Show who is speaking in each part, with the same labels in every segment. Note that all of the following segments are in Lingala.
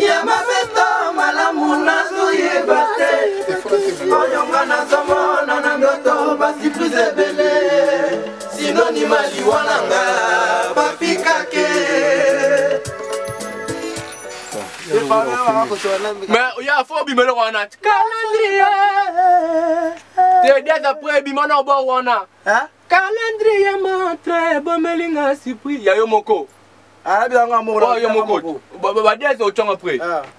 Speaker 1: ya mabeto malamu nazoyeba te oyonga nazomona na ndoto basiprize ebele sinonima liwa nanga bapikake.
Speaker 2: Mais il y a faux bimelo wana calendrier. Te dia d'après bimano bo wana.
Speaker 1: Hein?
Speaker 2: Calendrier montre bomelinga surprise. Ya yo moko.
Speaker 1: Ah bien nga moko.
Speaker 2: Oh yo moko. Ba dia so changa après.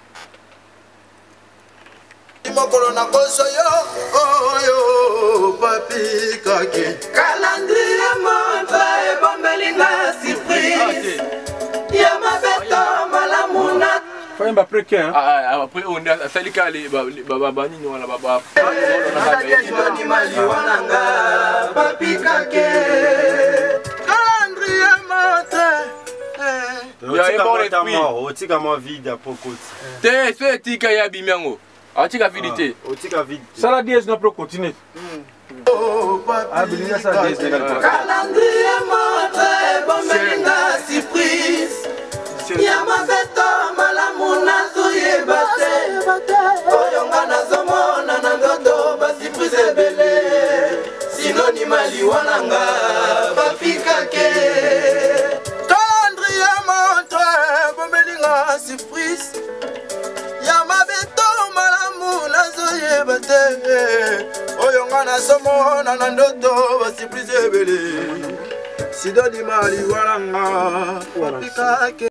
Speaker 1: Mokolo na koso yo oyo papi kake. Calendrier montre bomelinga surprise. Ya mabeto malamuna.
Speaker 3: Foi après que hein?
Speaker 2: Après on a sali kali baba nini wala baba.
Speaker 1: Ni mali wananga papi kake. Calendrier montre.
Speaker 3: Otika moi vide à pokoti.
Speaker 2: Te c'est tika ya bimengo. Atika vidité.
Speaker 3: Otika vide.
Speaker 4: Ça la dièse n'a pas continuer.
Speaker 1: Ah
Speaker 4: bilinga ça dièse légal.
Speaker 1: Calendrier montre bomelinga surprise. Ya mabeto malamu nazoyeba te oyonga nazomona na ndoto basiprize ebele sinonima liwa nanga bapikake. Calendrier montre bomelinga surprise. Ya mabeto malamu nazoyeba te oyonga nazomona na ndoto basiprize ebele sinonima liwa nanga bapikake.